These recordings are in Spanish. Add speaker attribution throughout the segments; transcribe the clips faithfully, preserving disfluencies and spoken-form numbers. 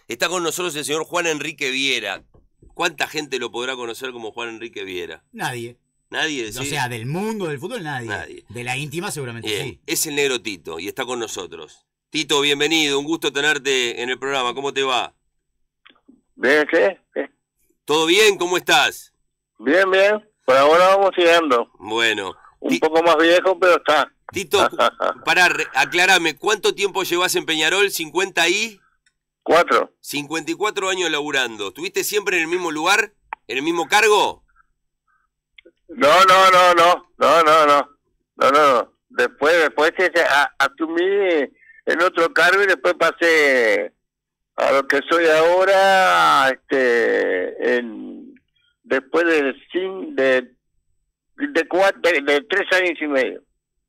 Speaker 1: Está con nosotros el señor Juan Enrique Viera. ¿Cuánta gente lo podrá conocer como Juan Enrique Viera?
Speaker 2: Nadie.
Speaker 1: Nadie, ¿sí?
Speaker 2: O sea, del mundo del fútbol, nadie.
Speaker 1: Nadie.
Speaker 2: De la íntima, seguramente
Speaker 1: Bien.
Speaker 2: sí.
Speaker 1: Es el negro Tito y está con nosotros. Tito, bienvenido. Un gusto tenerte en el programa. ¿Cómo te va?
Speaker 3: Bien, ¿qué?
Speaker 1: ¿Todo bien? ¿Cómo estás?
Speaker 3: Bien, bien. Por ahora vamos siguiendo.
Speaker 1: Bueno.
Speaker 3: Un Ti- poco más viejo, pero está.
Speaker 1: Tito, pará, aclarame, ¿cuánto tiempo llevas en Peñarol? ¿cincuenta y?
Speaker 3: Cuatro.
Speaker 1: cincuenta y cuatro años laburando. ¿Estuviste siempre en el mismo lugar? ¿En el mismo cargo?
Speaker 3: No, no, no, no. No, no, no. No, no, no. Después, después a, asumí en otro cargo y después pasé a lo que soy ahora, este, en después de cinco, de de cuatro, de, de tres años y medio.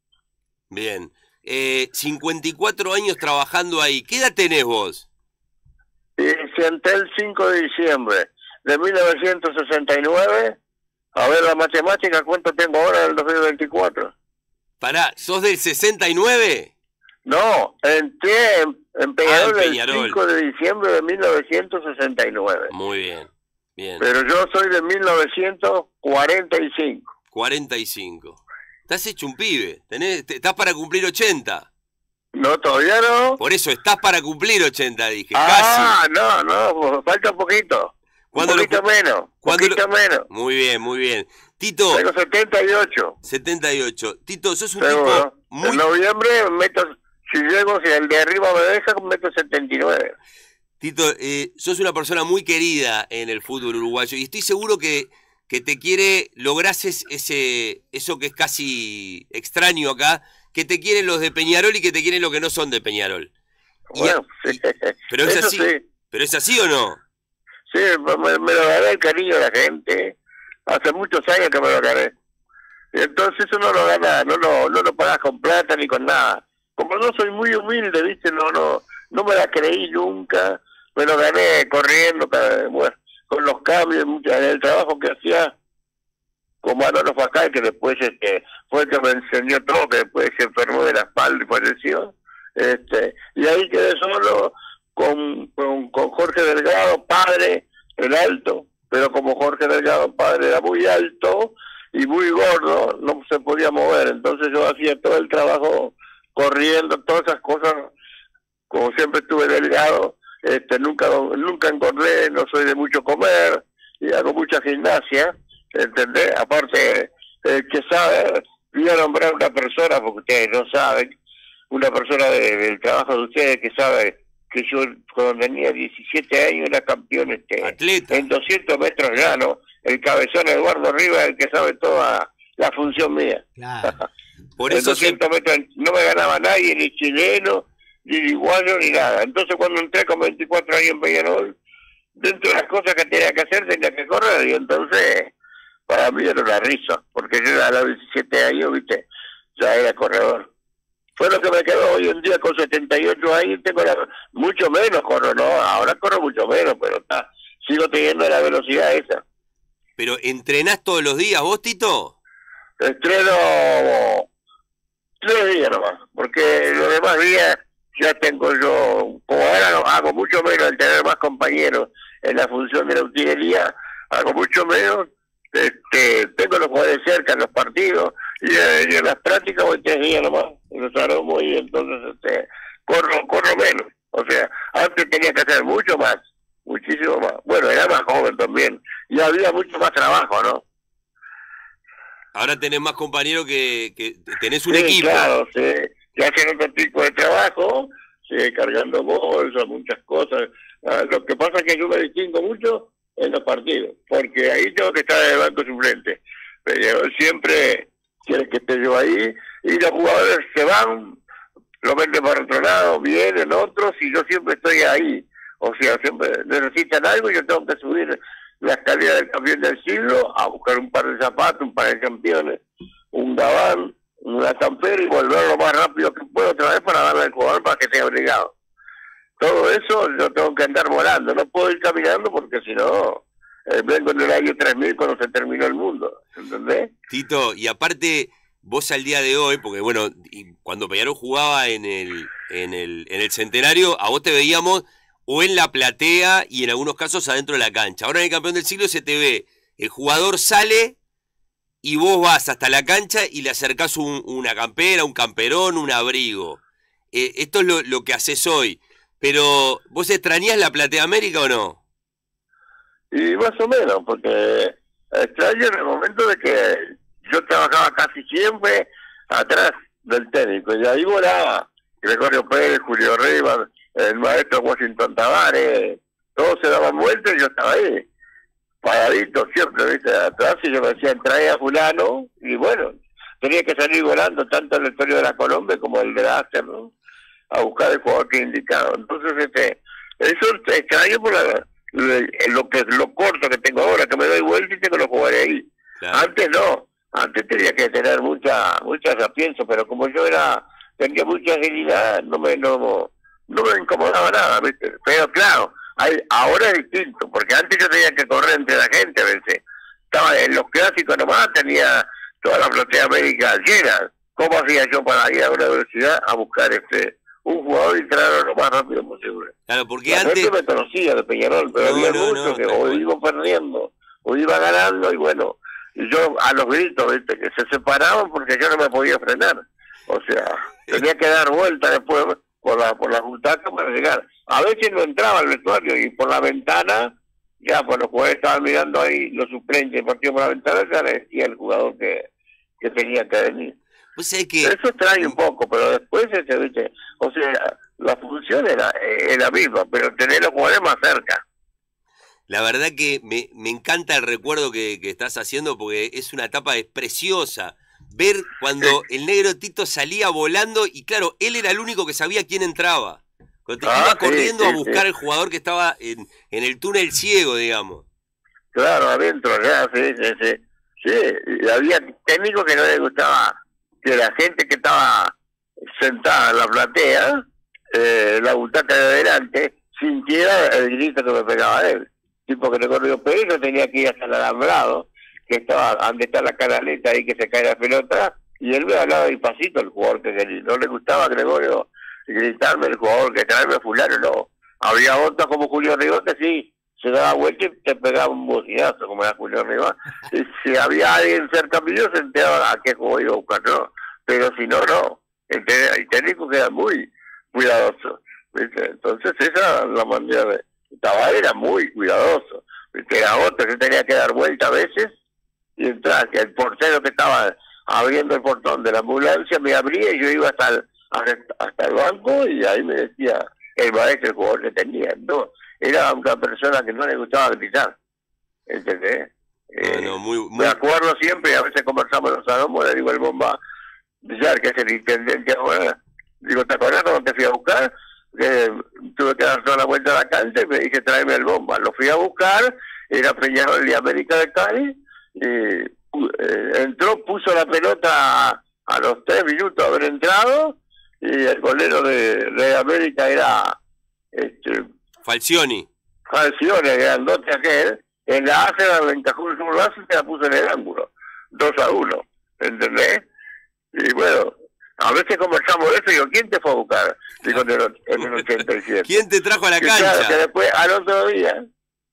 Speaker 1: Bien. Eh, cincuenta y cuatro años trabajando ahí. ¿Qué edad tenés vos?
Speaker 3: Y senté el cinco de diciembre de mil novecientos sesenta y nueve. A ver la matemática, ¿cuánto tengo ahora en el dos mil veinticuatro?
Speaker 1: Pará, ¿sos del sesenta y nueve?
Speaker 3: No, entré en, en Peñarol,
Speaker 1: ah, en Peñarol
Speaker 3: el cinco de diciembre de mil novecientos sesenta y nueve.
Speaker 1: Muy bien, bien.
Speaker 3: Pero yo soy de mil novecientos cuarenta y cinco.
Speaker 1: cuarenta y cinco. Estás hecho un pibe. Tenés, te, estás para cumplir ochenta.
Speaker 3: No, todavía no.
Speaker 1: Por eso, estás para cumplir ochenta, dije.
Speaker 3: Ah,
Speaker 1: casi.
Speaker 3: no, no, falta un poquito. Un poquito
Speaker 1: lo,
Speaker 3: menos. Un poquito lo, menos.
Speaker 1: Muy bien, muy bien. Tito.
Speaker 3: Tengo setenta y ocho.
Speaker 1: setenta y ocho. Tito, sos un
Speaker 3: Seguro.
Speaker 1: tipo muy...
Speaker 3: En noviembre meto, si llego, si el de arriba me deja, meto setenta y nueve.
Speaker 1: Tito, eh, sos una persona muy querida en el fútbol uruguayo y estoy seguro que, que te quiere, lograses ese, eso que es casi extraño acá, que te quieren los de Peñarol y que te quieren los que no son de Peñarol.
Speaker 3: Bueno,
Speaker 1: y,
Speaker 3: sí.
Speaker 1: Pero es
Speaker 3: Eso
Speaker 1: así.
Speaker 3: Sí.
Speaker 1: ¿Pero es así o no?
Speaker 3: Sí, me, me lo gané el cariño de la gente. Hace muchos años que me lo gané. Y entonces eso no lo gana, no lo, no lo pagas con plata ni con nada. Como no soy muy humilde, ¿viste? No, no, no me la creí nunca. Me lo gané corriendo, bueno, con los cambios, en el trabajo que hacía con Manolo Facal, que después este, fue el que me enseñó todo, que después se enfermó de la espalda y falleció. Este, y ahí quedé solo con, con, con Jorge Delgado, padre, el alto, pero como Jorge Delgado, padre, era muy alto y muy gordo, no se podía mover. Entonces yo hacía todo el trabajo corriendo, todas esas cosas, como siempre estuve delgado. Este, nunca nunca engordé, no soy de mucho comer y hago mucha gimnasia, ¿entendés? Aparte, el que sabe, voy a nombrar una persona, porque ustedes no saben, una persona de, del trabajo de ustedes que sabe que yo cuando tenía diecisiete años era campeón este,
Speaker 1: atleta
Speaker 3: en doscientos metros llano, el cabezón Eduardo Rivas, el que sabe toda la función mía.
Speaker 2: Claro.
Speaker 1: Por
Speaker 3: en
Speaker 1: eso
Speaker 3: doscientos
Speaker 1: se...
Speaker 3: metros no me ganaba nadie, ni chileno, ni uruguayo, ni nada. Entonces cuando entré con veinticuatro años en Peñarol, dentro de las cosas que tenía que hacer, tenía que correr, y entonces para mí era una risa, porque yo a los diecisiete años, viste, ya era corredor. Fue lo que me quedó hoy en día con setenta y ocho años, tengo la, mucho menos corro, no, ahora corro mucho menos, pero está, sigo teniendo la velocidad esa.
Speaker 1: ¿Pero entrenás todos los días vos, Tito?
Speaker 3: Estreno tres días nomás, porque los demás días ya tengo yo, como ahora no, hago mucho menos al tener más compañeros en la función de la utilería, hago mucho menos, este, tengo los jugadores cerca en los partidos, y, eh, y en las prácticas voy tres días nomás, en los aromos, y entonces este, corro, corro menos. O sea, antes tenía que hacer mucho más, muchísimo más. Bueno, era más joven también, y había mucho más trabajo, ¿no?
Speaker 1: Ahora tenés más compañeros que, que tenés un
Speaker 3: sí,
Speaker 1: equipo.
Speaker 3: Claro, sí, que hacen otro tipo de trabajo, sí, cargando bolsas, muchas cosas. Ah, lo que pasa es que yo me distingo mucho en los partidos, porque ahí tengo que estar en el banco suplente. Pero siempre quiere que esté yo ahí, y los jugadores se van, lo venden para otro lado, vienen otros, y yo siempre estoy ahí. O sea, siempre necesitan algo y yo tengo que subir la escalera del campeón del siglo a buscar un par de zapatos, un par de campeones, un gabán, una campera y volver lo más rápido que puedo otra vez para darle al jugador para que esté obligado. Todo eso yo tengo que andar volando, no puedo ir caminando porque si no, eh, vengo en el año tres mil cuando se terminó el mundo, ¿entendés?
Speaker 1: Tito, y aparte, vos al día de hoy, porque bueno, y cuando Peñarol jugaba en el, en el, en el Centenario, a vos te veíamos o en la platea y en algunos casos adentro de la cancha. Ahora en el campeón del siglo se te ve, el jugador sale y vos vas hasta la cancha y le acercás un, una campera, un camperón, un abrigo. Eh, esto es lo, lo que haces hoy. Pero, ¿vos extrañás la Platea América o no?
Speaker 3: Y más o menos, porque extraño en el momento de que yo trabajaba casi siempre atrás del técnico, y ahí volaba Gregorio Pérez, Julio Rivas, el maestro Washington Tavares, todos se daban vueltas y yo estaba ahí, paradito siempre, ¿viste? Atrás, y yo me decían, trae a fulano, y bueno, tenía que salir volando tanto el historia de la Colombia como el de la Acer, ¿no? A buscar el jugador que indicado. Entonces, este, eso extraño por la, lo, lo que lo corto que tengo ahora, que me doy vuelta y tengo los jugadores ahí. Claro. Antes no, antes tenía que tener mucha mucha sapiencia, pero como yo era tenía mucha agilidad, no me no, no me incomodaba nada, ¿viste? Pero claro, hay, ahora es distinto, porque antes yo tenía que correr entre la gente a veces. Estaba en los clásicos nomás, tenía toda la Platea América llena. ¿Cómo hacía yo para ir a una velocidad a buscar este un jugador y traerlo lo más rápido posible?
Speaker 1: Claro, porque
Speaker 3: la
Speaker 1: antes...
Speaker 3: gente me conocía de Peñarol, pero no, había no, muchos no, que o iba perdiendo, o iba ganando, y bueno, y yo a los gritos, ¿viste? Que se separaban porque yo no me podía frenar. O sea, tenía que dar vuelta después por la por la butaca para llegar. A veces no entraba al vestuario y por la ventana, ya pues los jugadores estaban mirando ahí, los suplentes partidos por la ventana, ya le decía el jugador que, que tenía que venir.
Speaker 1: Pues sé que...
Speaker 3: Eso trae un poco, pero después, ese, ¿viste? O sea, la función era, era la misma, pero tener los jugadores más cerca.
Speaker 1: La verdad que me, me encanta el recuerdo que, que estás haciendo, porque es una etapa preciosa. Ver cuando el negro Tito salía volando, y claro, él era el único que sabía quién entraba. Cuando te ah, iba corriendo sí, sí, a buscar sí. el jugador que estaba en, en el túnel ciego, digamos.
Speaker 3: Claro, adentro, ya, sí, sí, sí. Sí, y había técnicos que no les gustaba que la gente que estaba sentada en la platea, eh, la butaca de adelante, sintiera el grito que me pegaba él. Tipo que Gregorio Pérez no tenía que ir hasta el alambrado, que estaba donde está la canaleta ahí que se cae la pelota, y él me hablaba despacito el jugador que quería. No le gustaba a Gregorio gritarme el jugador que traerme a fulano, no. Había otros como Julio Rivas que sí, se daba vuelta y te pegaba un bocinazo como era Julio Rivas. Y si había alguien cerca mío se enteraba a qué juego iba a buscar, no. Pero si no, no. El, el técnico queda muy cuidadoso, ¿viste? Entonces esa es la manera de... Tabar era muy cuidadoso, ¿viste? Era otro que tenía que dar vuelta a veces y entrar, que el portero que estaba abriendo el portón de la ambulancia me abría y yo iba hasta el, hasta el banco y ahí me decía el maestro, el jugador que tenía. No, era una persona que no le gustaba gritar, ¿entendés? Eh, no, no, muy, muy... Me acuerdo siempre, a veces conversamos en los salones, le digo el Bomba Villar, que es el intendente ahora, digo, ¿te acuerdas cuando te fui a buscar? Eh, tuve que dar toda la vuelta a la cancha y me dije, tráeme el Bomba. Lo fui a buscar, era Peñarol de América de Cali, y eh, entró, puso la pelota a, a los tres minutos de haber entrado, y el golero de, de América era este,
Speaker 1: Falcioni.
Speaker 3: Falcioni, grandote aquel, en la A se la encajó en su brazo y se la puso en el ángulo, dos a uno, ¿entendés? Y bueno, a veces conversamos de eso y digo, ¿quién te fue a buscar? Digo, en el, en el ochenta y siete.
Speaker 1: ¿Quién te trajo a la
Speaker 3: y
Speaker 1: cancha?
Speaker 3: Claro, que después, al otro día,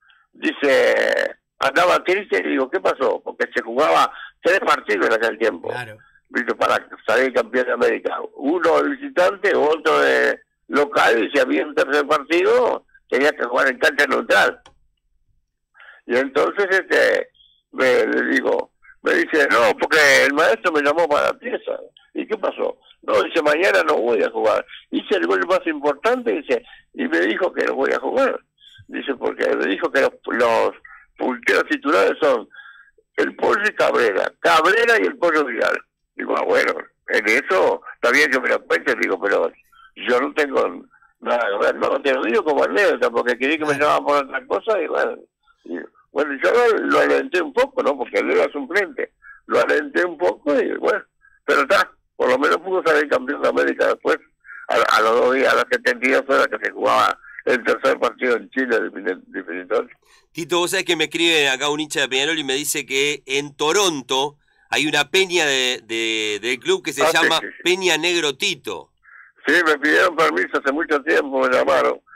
Speaker 3: dice, andaba triste y digo, ¿qué pasó? Porque se jugaba tres partidos en aquel tiempo.
Speaker 2: Claro.
Speaker 3: ¿Viste? Para salir campeón de América. Uno de visitante, otro de local, y si había un tercer partido, tenía que jugar en cancha neutral. Y entonces, este, me, le digo, me dice, no, porque el maestro me llamó para la pieza. ¿Y qué pasó? No, dice, mañana no voy a jugar. Hice el gol más importante, dice, y me dijo que no voy a jugar. Dice, porque me dijo que los, los punteros titulares son el Pollo y Cabrera, Cabrera y el Pollo Vidal. Digo, ah, bueno, en eso también yo me lo cuento, digo, pero yo no tengo nada que ver, no, te lo digo como anécdota, porque quería que me llamaban por otra cosa, y bueno, y, bueno, yo lo, lo alenté un poco, ¿no? Porque él era suplente, lo alenté un poco y bueno, pero está, por lo menos pudo salir campeón de América después, a, a los dos días, a las setenta y dos horas que se jugaba el tercer partido en Chile definitorio.
Speaker 1: Tito, vos sabés que me escribe acá un hincha de Peñarol y me dice que en Toronto hay una peña de, de, del club que se ah, llama sí, sí, sí. Peña Negro Tito.
Speaker 3: Sí, me pidieron permiso hace mucho tiempo, me llamaron.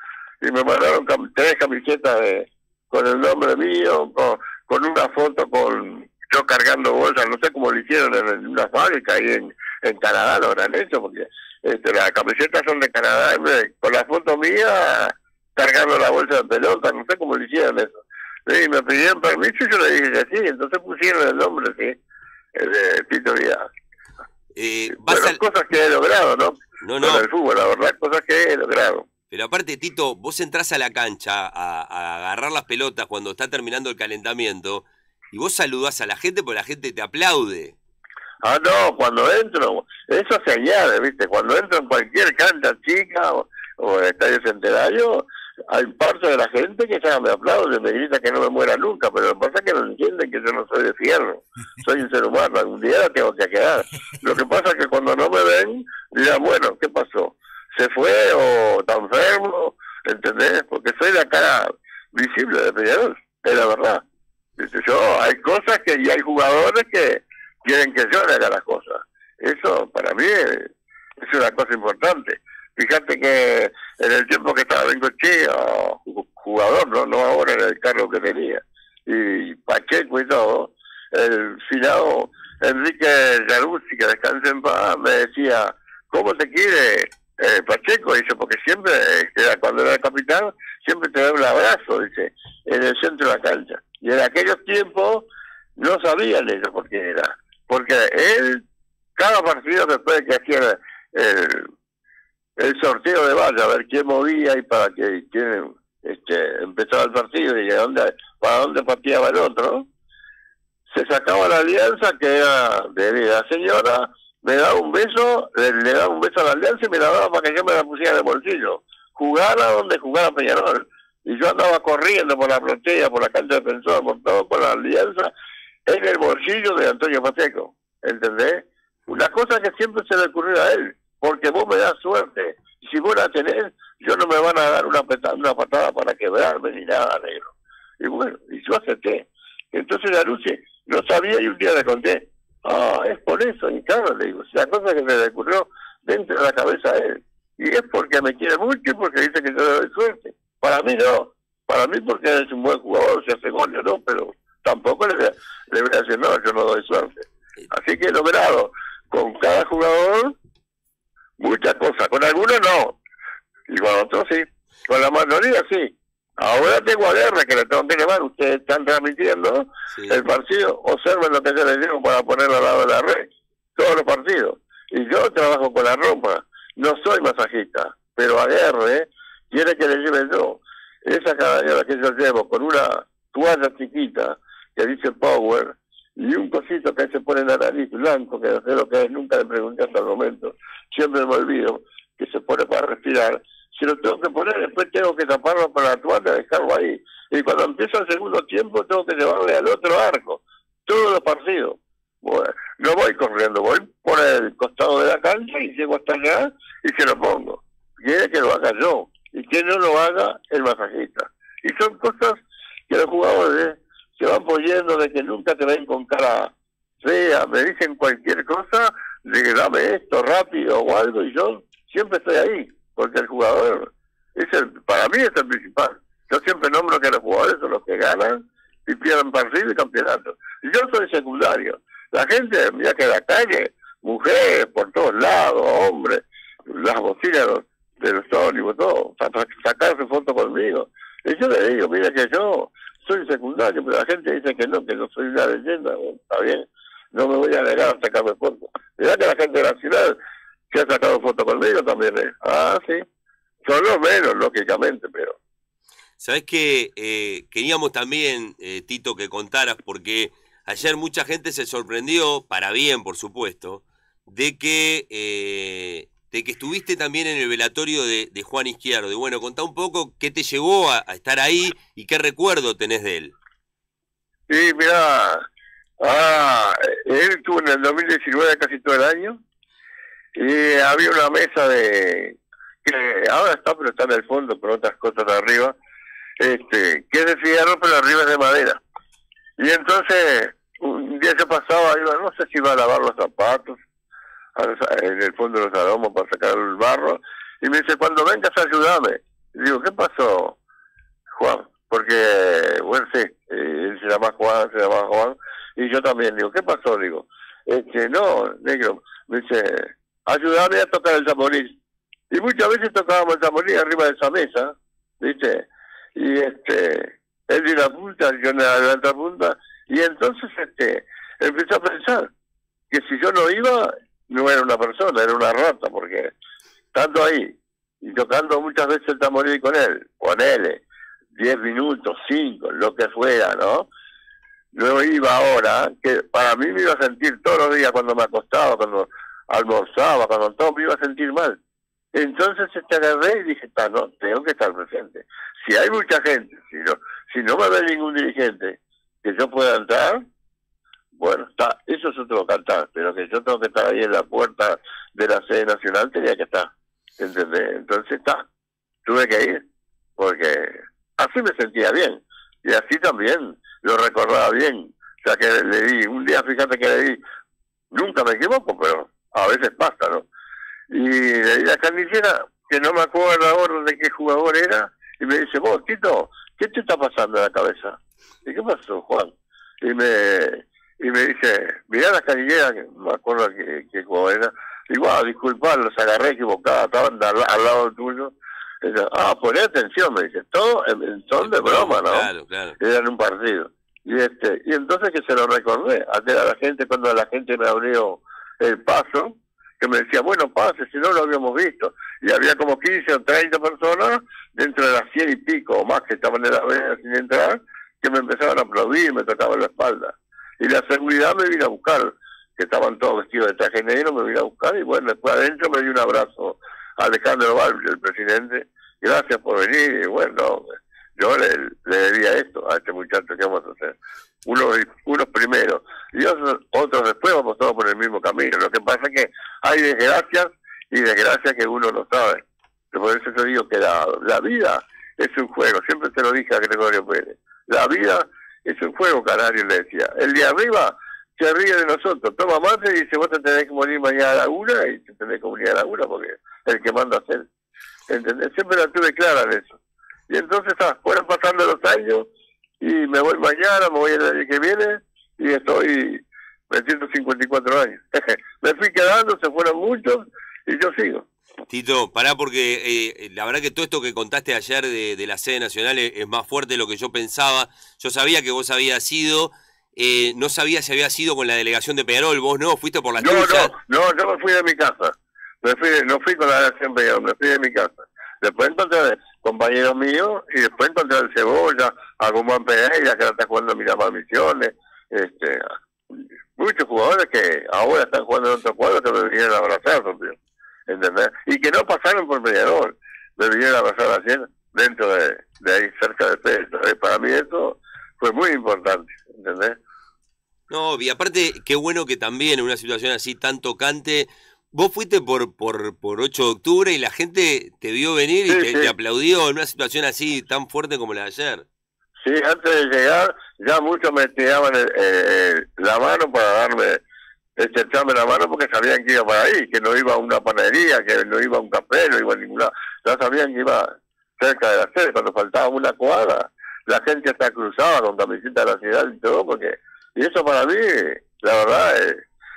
Speaker 3: y me mandaron cam tres camisetas de, con el nombre mío, con, con una foto con yo cargando bolsas, no sé cómo lo hicieron en, en una fábrica ahí en, en Canadá, lo habrán hecho, porque este, las camisetas son de Canadá, me, con la foto mía cargando la bolsa de pelota, no sé cómo lo hicieron eso. Y me pidieron permiso y yo le dije que sí, entonces pusieron el nombre, sí, el de Tito Vidal.
Speaker 1: Eh, vas
Speaker 3: bueno,
Speaker 1: al...
Speaker 3: cosas que he logrado, ¿no?
Speaker 1: No, no.
Speaker 3: Con el fútbol, la verdad, cosas que he logrado.
Speaker 1: Pero aparte, Tito, vos entrás a la cancha a, a agarrar las pelotas cuando está terminando el calentamiento y vos saludás a la gente porque la gente te aplaude.
Speaker 3: Ah, no, cuando entro, eso se añade, ¿viste? Cuando entro en cualquier cancha chica o, o en el Estadio Centenario, hay parte de la gente que ya me aplaude, me grita que no me muera nunca, pero lo que pasa es que no entienden que yo no soy de fierro, soy un ser humano, algún día la tengo que quedar. Lo que pasa es que cuando no me ven, dirán, bueno, ¿qué pasó? ¿Se fue o está enfermo? ¿Entendés? Porque soy la cara visible de Peñarol, es la verdad. ¿Viste? Yo, hay cosas que, y hay jugadores que quieren que yo le haga las cosas. Eso para mí es, es una cosa importante. Fíjate que en el tiempo que estaba Bengochea, jugador, no no ahora en el cargo que tenía, y Pacheco y todo, el finado Enrique Yaruzzi, que descanse en paz, me decía, ¿cómo te quiere eh, Pacheco? Dice, porque siempre, eh, cuando era capitán, siempre te da un abrazo, dice, en el centro de la cancha. Y en aquellos tiempos no sabían ellos por qué era, porque él, cada partido después de que hacía el, el sorteo de valla, a ver quién movía y para que quién este, empezaba el partido y dónde, para dónde pateaba el otro, se sacaba la alianza que era de la señora, me daba un beso, le, le daba un beso a la alianza y me la daba para que yo me la pusiera en el bolsillo. Jugara donde jugara Peñarol. Y yo andaba corriendo por la platea, por la cancha de Defensor, por todo, por la alianza, en el bolsillo de Antonio Pacheco. ¿Entendés? Una cosa que siempre se le ocurrió a él, porque vos me das suerte. Y si vos la tenés, yo no me van a dar una patada, una patada para quebrarme ni nada, negro. Y bueno, y yo acepté. Entonces la Luce no sabía y un día le conté. Ah, es por eso, y claro, le digo, la cosa que se le ocurrió dentro de la cabeza a él. Y es porque me quiere mucho y porque dice que yo le doy suerte. Para mí no, para mí porque es un buen jugador, se hace gol, no, pero tampoco le voy, a, le voy a decir, no, yo no doy suerte. Así que he logrado con cada jugador muchas cosas, con algunos no, y con otros sí, con la mayoría sí. Ahora tengo a Guerra que le tengo que llevar, ustedes están transmitiendo sí. El partido, observen lo que yo les llevo para ponerlo al lado de la red, todos los partidos. Y yo trabajo con la ropa, no soy masajista, pero a Guerra, ¿eh? Quiere que le lleve yo. Esa cadena que yo llevo con una toalla chiquita que dice Power y un cosito que se pone en la nariz blanco, que no sé lo que es, nunca le pregunté hasta el momento, siempre me olvido, que se pone para respirar. Si lo tengo que poner, después tengo que taparlo con la toalla, dejarlo ahí. Y cuando empieza el segundo tiempo, tengo que llevarle al otro arco, todos los partidos. Bueno, no voy corriendo, voy por el costado de la cancha y llego hasta allá y se lo pongo. Quiere que lo haga yo y que no lo haga el masajista. Y son cosas que los jugadores se van poniendo de que nunca te ven con cara fea, me dicen cualquier cosa, de que dame esto rápido o algo, y yo siempre estoy ahí, porque el jugador, es el, para mí es el principal. Yo siempre nombro que los jugadores son los que ganan y pierden partido y campeonato. Y yo soy secundario. La gente, mira que en la calle, mujeres por todos lados, hombres, las bocinas de los ónibus, todo, para sacarse fotos conmigo. Y yo le digo, mira que yo soy secundario, pero la gente dice que no, que no soy una leyenda. Bueno, está bien, no me voy a negar a sacarme fotos. Mirá que la gente de la ciudad que ha sacado fotos conmigo también es, ah, sí, son los menos, lógicamente, pero...
Speaker 1: Sabés que eh, queríamos también, eh, Tito, que contaras, porque ayer mucha gente se sorprendió, para bien, por supuesto, de que... Eh, de que estuviste también en el velatorio de, de Juan Izquierdo. Y bueno, contá un poco qué te llevó a, a estar ahí y qué recuerdo tenés de él.
Speaker 3: Sí, mirá, ah, él estuvo en el dos mil diecinueve casi todo el año, y había una mesa de, que ahora está, pero está en el fondo, con otras cosas arriba, este, que es de fierro, pero arriba es de madera. Y entonces, un día se pasaba, iba, no sé si iba a lavar los zapatos, en el fondo de los aromos para sacar el barro, y me dice, cuando vengas ayúdame. Y digo, ¿qué pasó, Juan? Porque, bueno, sí, eh, él se llama Juan, se llama Juan, y yo también. Digo, ¿qué pasó? Digo, este, no, negro, me dice, ayúdame a tocar el tamboril. Y muchas veces tocábamos el tamboril arriba de esa mesa, ¿viste? Y este, él dio la punta, yo en la otra punta, y entonces este, empecé a pensar que si yo no iba, no era una persona, era una rata, porque estando ahí y tocando muchas veces el tamboril con él, ponele diez minutos, cinco, lo que fuera, ¿no? No iba ahora, que para mí me iba a sentir todos los días cuando me acostaba, cuando almorzaba, cuando todo, me iba a sentir mal. Entonces este agarré y dije, está, no, tengo que estar presente. Si hay mucha gente, si no, si no me ve ningún dirigente que yo pueda entrar, bueno, está, eso es otro cantar, pero que yo tengo que estar ahí en la puerta de la sede nacional, tenía que estar, ¿entendés? Entonces está, tuve que ir, porque así me sentía bien, y así también lo recordaba bien, o sea que le di, un día fíjate que le di, nunca me equivoco, pero a veces pasa, ¿no? Y le di la carnicera, que no me acuerdo ahora de qué jugador era, y me dice, vos, Tito, ¿qué te está pasando en la cabeza? ¿Y qué pasó, Juan? Y me y me dice, mirá la carnicera, que no me acuerdo qué, qué jugador era, digo, ah, disculpa, los agarré equivocados, estaban al, al lado tuyo. Y dice, ah, poné atención, me dice, todo en, en son de broma, ¿no?
Speaker 1: Claro, claro.
Speaker 3: Era en un partido. Y este y entonces que se lo recordé, a que a la gente, cuando la gente me abrió el paso, que me decía, bueno, pase, si no lo habíamos visto. Y había como quince o treinta personas, dentro de las cien y pico o más que estaban en la avenida sin entrar, que me empezaban a aplaudir, me tocaban la espalda. Y la seguridad me vino a buscar, que estaban todos vestidos de traje negro, me vino a buscar, y bueno, después adentro me dio un abrazo a Alejandro Balbi, el presidente, gracias por venir, y bueno, yo le, le debía esto a este muchacho que vamos a hacer. Unos, unos primeros, y otros, otros después vamos todos por el mismo camino. Lo que pasa es que hay desgracias y desgracias que uno no sabe. Por eso yo digo que la, la vida es un juego, siempre se lo dije a Gregorio Pérez, la vida es un juego, Canario le decía. El de arriba se ríe de nosotros, toma mate y dice, vos te tenés que morir mañana a la una, y te tenés que morir a la una porque el que manda a hacer. ¿Entendés? Siempre la tuve clara en eso. Y entonces ah, fueron pasando los años, y me voy mañana, me voy el año que viene, y estoy metiendo cincuenta y cuatro años. Me fui quedando, se fueron muchos, y yo sigo.
Speaker 1: Tito, pará porque eh, la verdad que todo esto que contaste ayer de, de la sede nacional es, es más fuerte de lo que yo pensaba. Yo sabía que vos habías ido, eh, no sabía si habías ido con la delegación de Peñarol, vos no, fuiste por las
Speaker 3: No,
Speaker 1: tuyas.
Speaker 3: no, no, yo me fui de mi casa. Me fui, no fui con la delegación de Peñarol, me fui de mi casa. Después encontré compañeros míos, y después encontré al Cebolla, a Guzmán Pereira, que ahora está jugando en Miramar Misiones, este, muchos jugadores que ahora están jugando en otro cuadro que me vinieron a abrazar, ¿no? ¿Entendés? Y que no pasaron por Peñarol, me vinieron a abrazar ayer dentro de, de ahí, cerca de Pedro. Para mí eso fue muy importante, ¿entendés?
Speaker 1: No, y aparte, qué bueno que también en una situación así tan tocante, vos fuiste por por por ocho de octubre y la gente te vio venir y
Speaker 3: sí,
Speaker 1: te,
Speaker 3: sí.
Speaker 1: te aplaudió en una situación así tan fuerte como la de ayer.
Speaker 3: Sí, antes de llegar, ya muchos me tiraban el, eh, la mano para darme, estrecharme la mano porque sabían que iba para ahí, que no iba a una panadería, que no iba a un café, no iba a ningún lado. Ya sabían que iba cerca de la sede, cuando faltaba una cuadra, la gente hasta cruzaba con camiseta de la ciudad y todo, porque, y eso para mí, la verdad, es,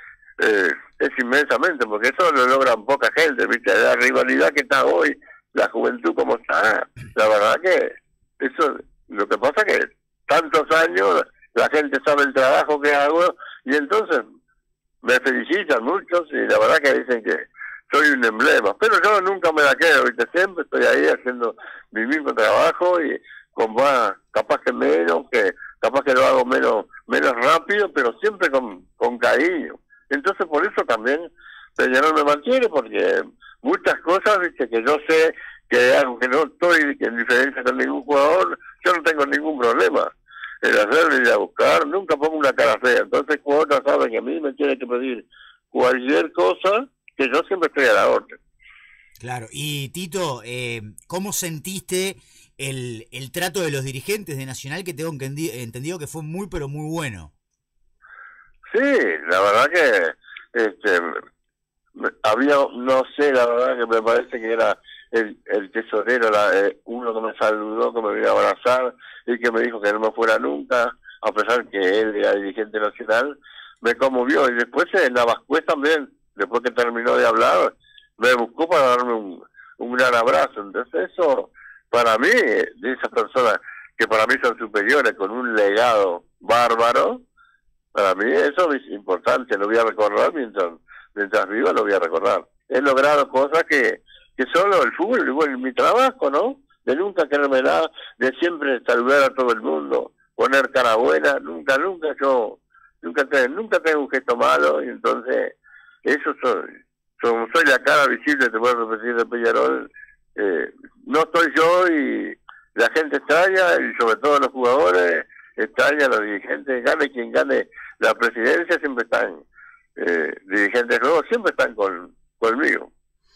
Speaker 3: es, es inmensamente, porque eso lo logran poca gente, ¿viste? La rivalidad que está hoy, la juventud como está, la verdad que eso, lo que pasa que tantos años, la gente sabe el trabajo que hago, y entonces me felicitan muchos, y la verdad que dicen que soy un emblema, pero yo nunca me la quedo, ¿viste? Siempre estoy ahí haciendo mi mismo trabajo, y con más, capaz que menos, que capaz que lo hago menos menos rápido, pero siempre con, con cariño. Entonces por eso también Peñarol me mantiene, porque muchas cosas, ¿viste? Que yo sé que algo que no estoy, que en diferencia con ningún jugador, yo no tengo ningún problema. El hacerle ir a buscar, nunca pongo una cara fea. Entonces, jugadores saben que a mí me tiene que pedir cualquier cosa, que yo siempre estoy a la orden.
Speaker 2: Claro, y Tito, eh, ¿cómo sentiste el, el trato de los dirigentes de Nacional, que tengo entendi- entendido que fue muy, pero muy bueno?
Speaker 3: Sí, la verdad que este había, no sé, la verdad que me parece que era el, el tesorero, la, eh, uno que me saludó, que me vino a abrazar y que me dijo que no me fuera nunca, a pesar que él era dirigente nacional, me conmovió. Y después en Navascués también, después que terminó de hablar, me buscó para darme un, un gran abrazo. Entonces eso, para mí, de esas personas que para mí son superiores, con un legado bárbaro, para mí eso es importante, lo voy a recordar mientras, mientras viva, lo voy a recordar. He logrado cosas que, que solo el fútbol, bueno, mi trabajo, ¿no? De nunca quererme nada, de siempre saludar a todo el mundo, poner cara buena, nunca, nunca yo, nunca, te, nunca tengo un gesto malo, y entonces, eso soy, soy, soy la cara visible, te puedo repetir, de Peñarol, eh, no estoy yo y la gente extraña, y sobre todo los jugadores, extraña, los dirigentes, gane quien gane la presidencia, siempre están, eh, dirigentes nuevos, siempre están con, conmigo.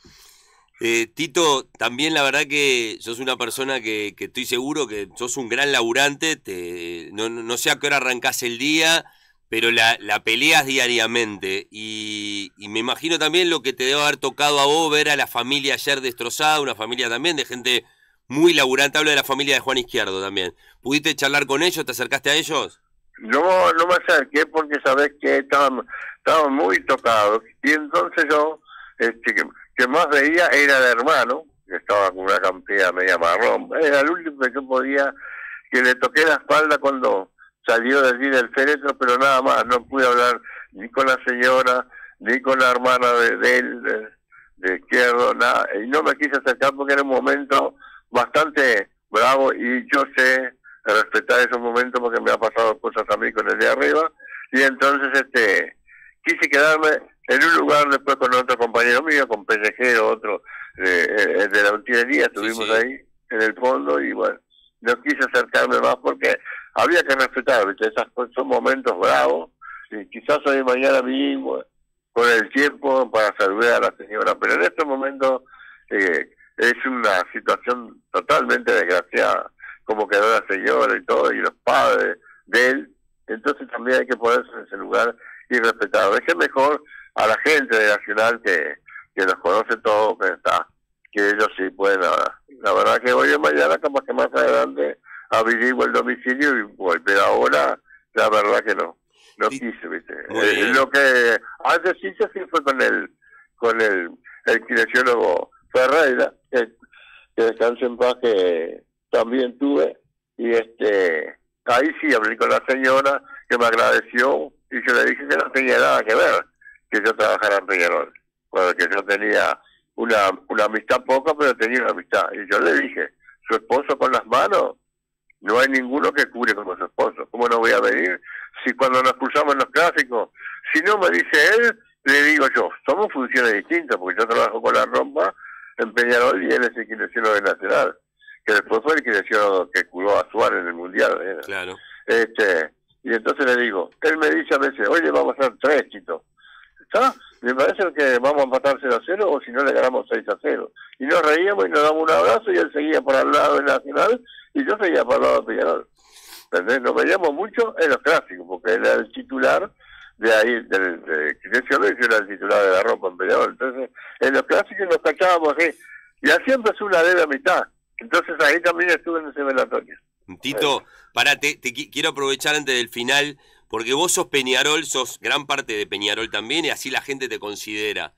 Speaker 1: Eh, Tito, también la verdad que sos una persona que, que estoy seguro que sos un gran laburante, te, no, no sé a qué hora arrancás el día, pero la, la peleas diariamente, y, y me imagino también lo que te debe haber tocado a vos ver a la familia ayer destrozada, una familia también de gente muy laburante. Hablo de la familia de Juan Izquierdo también. ¿Pudiste charlar con ellos? ¿Te acercaste a ellos?
Speaker 3: No, no me acerqué porque sabés que estaban, estaban muy tocados, y entonces yo, este, que, que más veía era el hermano, que estaba con una campera media marrón, era el último que yo podía, que le toqué la espalda cuando salió de allí del féretro, pero nada más, no pude hablar ni con la señora, ni con la hermana de, de él, de, de Izquierdo, nada, y no me quise acercar porque era un momento bastante bravo, y yo sé respetar esos momentos porque me ha pasado cosas a mí con el de arriba, y entonces este quise quedarme en un lugar después con otro compañero mío, con Pellejero, otro eh, de la utilería, estuvimos sí, sí. ahí en el fondo, y bueno, no quise acercarme más porque había que respetar, ¿viste? Esas cosas son momentos bravos, y quizás hoy mañana mismo, con el tiempo, para saludar a la señora, pero en estos momentos eh, es una situación totalmente desgraciada, como quedó la señora y todo, y los padres de él, entonces también hay que ponerse en ese lugar y respetar. Es que mejor a la gente de Nacional que, que los conoce todos, que está, que ellos sí pueden ahora. La verdad que hoy y mañana, capaz que más adelante averiguo el domicilio y voy, pero ahora la verdad que no, no sí. quise, ¿viste? Eh, lo que antes sí se sí fue con el, con el, el kinesiólogo Ferreira, que, que descanse en paz, que también tuve, y este ahí sí hablé con la señora, que me agradeció, y yo le dije que no tenía nada que ver que yo trabajara en Peñarol, porque yo tenía una, una amistad poca, pero tenía una amistad, y yo le dije, su esposo con las manos, no hay ninguno que cure como su esposo, ¿cómo no voy a venir? Si cuando nos cruzamos en los clásicos, si no me dice él, le digo yo, somos funciones distintas, porque yo trabajo con la rompa en Peñarol y él es el kinesiólogo de Nacional, que después fue el kinesiólogo que curó a Suárez en el Mundial. ¿eh?
Speaker 1: Claro.
Speaker 3: Este, y entonces le digo, él me dice a veces, oye, vamos a hacer tres, Tito. ¿Está? Me parece que vamos a empatar cero a cero, o si no le ganamos seis a cero. Y nos reíamos y nos damos un abrazo, y él seguía por al lado de Nacional, y yo seguía por al lado de Peñarol. ¿Entendés? Nos veíamos mucho en los clásicos, porque él era el titular de ahí, del de kinesiólogo, y yo era el titular de la ropa en Peñarol. Entonces, en los clásicos nos cachábamos así, y así empezó una leve amistad. Entonces ahí también estuve en ese velatorio.
Speaker 1: Tito, pará, te, te quiero aprovechar antes del final, porque vos sos Peñarol, sos gran parte de Peñarol también, y así la gente te considera.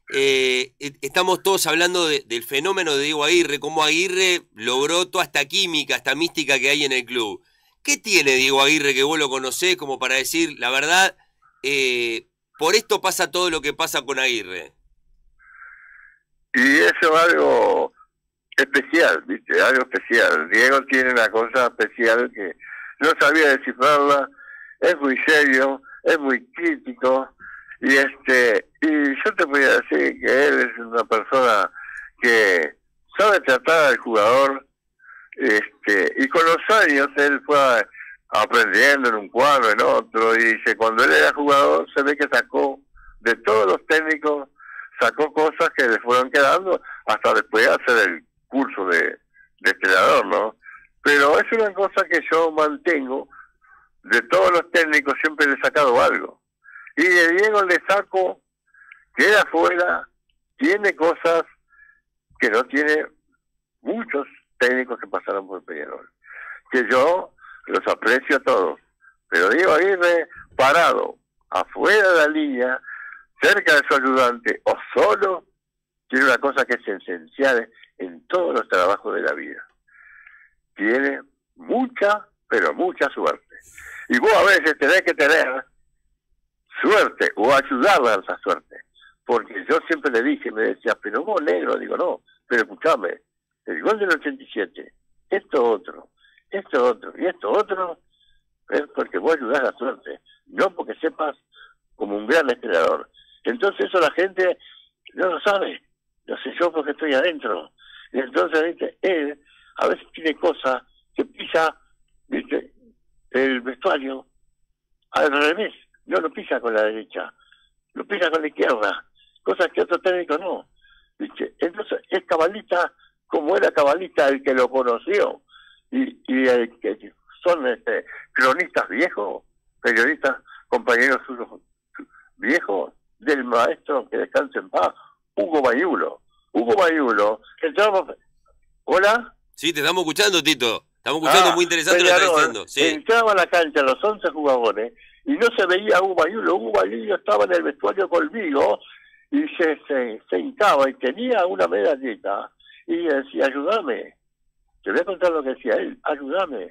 Speaker 1: Eh, estamos todos hablando de, del fenómeno de Diego Aguirre, cómo Aguirre logró toda esta química, esta mística que hay en el club. ¿Qué tiene Diego Aguirre que vos lo conocés como para decir, la verdad, eh, por esto pasa todo lo que pasa con Aguirre?
Speaker 3: Y eso es algo especial, ¿viste? Algo especial. Diego tiene una cosa especial que no sabía descifrarla, es muy serio, es muy crítico, y este y yo te voy a decir que él es una persona que sabe tratar al jugador, este y con los años él fue aprendiendo en un cuadro, en otro, y que cuando él era jugador se ve que sacó de todos los técnicos, sacó cosas que le fueron quedando hasta después de hacer el curso de, de entrenador, ¿no? Pero es una cosa que yo mantengo, de todos los técnicos siempre le he sacado algo, y de Diego le saco que de afuera tiene cosas que no tiene muchos técnicos que pasaron por Peñarol, que yo los aprecio a todos, pero Diego Aguirre parado afuera de la línea, cerca de su ayudante o solo, tiene una cosa que es esencial en todos los trabajos de la vida: tiene mucha, pero mucha suerte. Y vos a veces tenés que tener suerte o ayudarle a esa suerte, porque yo siempre le dije, me decía, pero vos negro, digo, no, pero escuchame, el gol del ochenta y siete, esto otro, esto otro y esto otro, es porque vos ayudás a la suerte, no porque sepas como un gran entrenador. Entonces eso la gente no lo sabe, lo sé yo porque estoy adentro. Y entonces, ¿viste? Él a veces tiene cosas que pisa, ¿viste?, el vestuario al revés, no lo pisa con la derecha, lo pisa con la izquierda, cosas que otro técnico no, ¿viste? Entonces es cabalista como era cabalista el que lo conoció, y, y el que son este, cronistas viejos, periodistas, compañeros suyos viejos, del maestro que descanse en paz, Hugo Mayulo. Hugo Mayulo, entramos... ¿Hola?
Speaker 1: Sí, te estamos escuchando, Tito. Estamos escuchando,
Speaker 3: ah,
Speaker 1: muy interesante lo que estás diciendo. Sí.
Speaker 3: Entraba a la cancha los once jugadores y no se veía a Hugo Mayulo. Hugo Mayulo estaba en el vestuario conmigo y se, se, se hincaba y tenía una medallita y decía, ayúdame. Te voy a contar lo que decía él, ayúdame.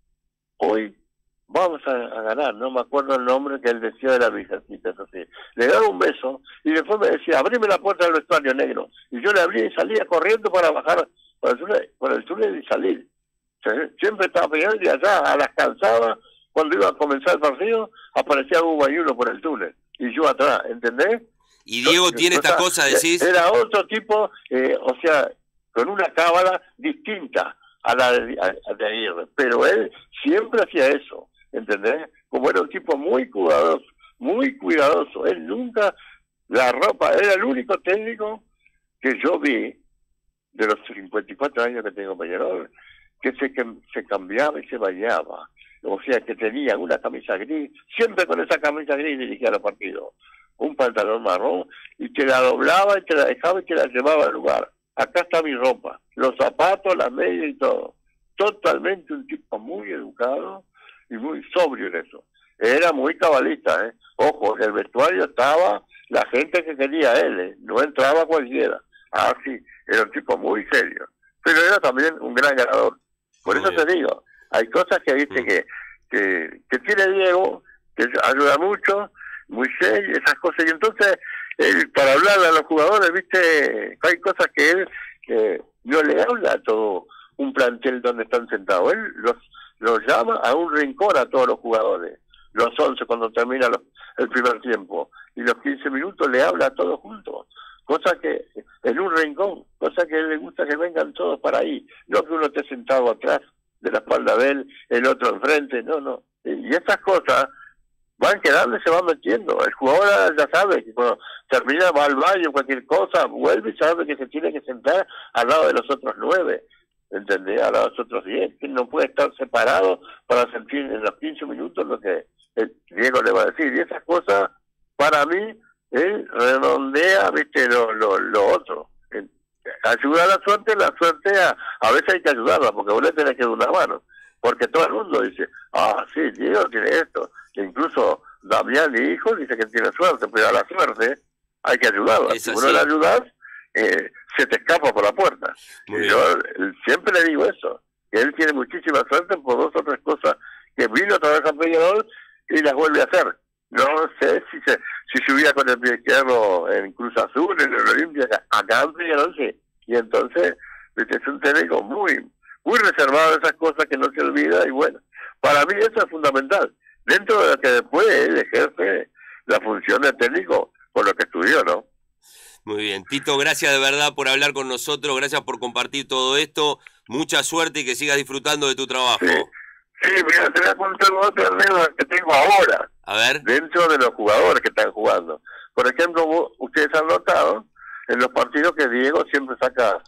Speaker 3: Hoy vamos a, a ganar, no me acuerdo el nombre que él decía de la virgencita, eso sí. Le daba un beso y después me decía, abrime la puerta del vestuario, negro. Y yo le abría y salía corriendo para bajar por el túnel, por el túnel y salir. Siempre estaba peleando y allá a las calzadas, cuando iba a comenzar el partido, aparecía Hugo Mayulo por el túnel y yo atrás, ¿entendés?
Speaker 1: Y Diego tiene
Speaker 3: o sea,
Speaker 1: estas cosas, decís.
Speaker 3: Era otro tipo, eh, o sea, con una cábala distinta a la de, a, a de Aguirre, pero él siempre hacía eso, ¿entendés? Como era un tipo muy cuidadoso, muy cuidadoso, él nunca, la ropa, era el único técnico que yo vi de los cincuenta y cuatro años que tengo Peñarol, que se, que se cambiaba y se bañaba, o sea, que tenía una camisa gris, siempre con esa camisa gris dirigía los partidos, un pantalón marrón, y te la doblaba y te la dejaba y te la llevaba al lugar. Acá está mi ropa, los zapatos, las medias y todo. Totalmente un tipo muy educado y muy sobrio en eso. Era muy cabalista, ¿eh? Ojo, en el vestuario estaba la gente que quería a él, ¿eh? No entraba cualquiera. Ah, sí, era un tipo muy serio. Pero era también un gran ganador. Por muy eso bien. Te digo, hay cosas que viste mm. que, que, que tiene Diego, que ayuda mucho, muy serio, esas cosas. Y entonces, él, para hablarle a los jugadores, viste, hay cosas que él que no le habla a todo un plantel donde están sentados. Él los, los llama a un rincón a todos los jugadores. Los once cuando termina los, el primer tiempo. Y los quince minutos le habla a todos juntos. Cosa que, en un rincón, cosa que a él le gusta que vengan todos para ahí. No que uno esté sentado atrás de la espalda de él, el otro enfrente, no, no. Y esas cosas van quedando y se van metiendo. El jugador ya sabe que cuando termina, va al baño, cualquier cosa, vuelve y sabe que se tiene que sentar al lado de los otros nueve, ¿entendés? Al lado de los otros diez, que no puede estar separado para sentir en los quince minutos lo que el Diego le va a decir. Y esas cosas, para mí, él redondea, viste, lo, lo, lo otro. Ayuda a la suerte, la suerte a, a veces hay que ayudarla, porque vos le tenés que dar una mano. Porque todo el mundo dice, ah, sí, Diego tiene esto. Incluso Damián, mi hijo, dice que tiene suerte, pero a la suerte hay que ayudarla. Si vos no la ayudás, eh, se te escapa por la puerta. Y yo siempre le digo eso, que él tiene muchísima suerte por dos o tres cosas que vino otra vez a Peñarol y las vuelve a hacer. No sé si se si subía con el pie izquierdo en Cruz Azul, en el Olimpia, acá en Peñarol, sí. Y entonces, es un técnico muy muy reservado de esas cosas que no se olvida, y bueno, para mí eso es fundamental, dentro de lo que después él ejerce la función de técnico por lo que estudió, ¿no?
Speaker 1: Muy bien, Tito, gracias de verdad por hablar con nosotros, gracias por compartir todo esto, mucha suerte y que sigas disfrutando de tu trabajo.
Speaker 3: Sí, sí, mira, te voy a contar otra anécdota que tengo ahora,
Speaker 1: a ver,
Speaker 3: dentro de los jugadores que están jugando. Por ejemplo, vos, ustedes han notado en los partidos que Diego siempre saca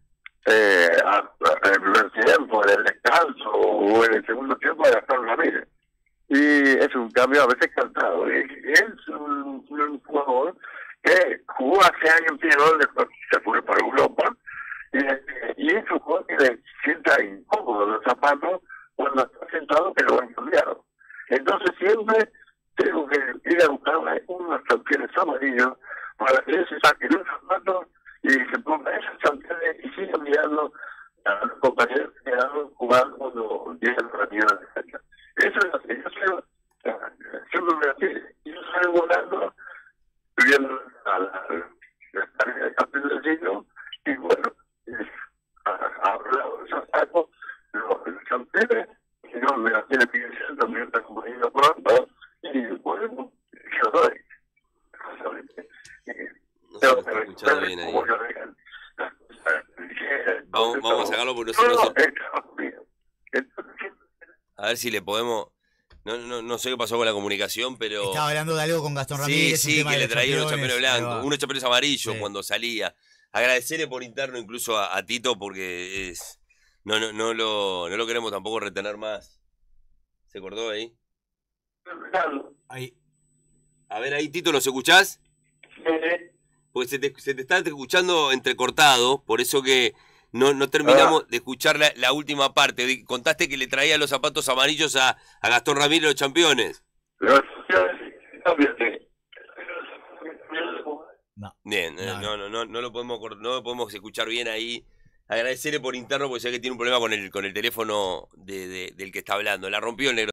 Speaker 3: Eh, en el primer tiempo, en el descanso o en el segundo tiempo a Gastón Ramírez. Y es un cambio a veces cantado. Y él es un, un jugador que jugó hace años en Peñarol, después se fue para Europa Y, este, y es un jugador que le sienta incómodo los zapatos cuando está sentado, que lo han cambiado. Entonces siempre tengo que ir a buscar unos championes amarillos para que él se saque los zapatos y se ponga esos championes y siga mirando a los compañeros que quedaron jugando cuando llegan a la mierda de cancha. Eso es lo que yo sé, yo no me hace, yo salgo volando, viendo a la tarea de campeón del siglo, y bueno, abro los zapatos, los campeones, y no me la tiene pidiendo, me está acompañando pronto, y bueno, yo doy.
Speaker 1: No se lo está escuchando bien ahí. Vamos, vamos a sacarlo porque no, no se... A ver si le podemos... No, no, no sé qué pasó con la comunicación, pero...
Speaker 2: Estaba hablando de algo con Gastón Ramírez.
Speaker 1: Sí, sí, que le traía unos chaperones blancos,
Speaker 2: pero...
Speaker 1: unos chaperones amarillos
Speaker 2: sí.
Speaker 1: cuando salía. Agradecerle por interno incluso a, a Tito porque es... No, no, no, lo, no lo queremos tampoco retener más. ¿Se cortó ahí?
Speaker 2: Ahí.
Speaker 1: A ver ahí, Tito, ¿nos escuchás? Porque se te, se te está escuchando entrecortado, por eso que no, no terminamos ah. de escuchar la, la última parte. Contaste que le traía los zapatos amarillos a, a Gastón Ramírez, los campeones.
Speaker 2: No.
Speaker 1: Bien, no, no, no, no, no lo podemos, no lo podemos escuchar bien ahí. Agradecerle por interno porque sé que tiene un problema con el, con el teléfono de, de, del que está hablando. La rompió el negro.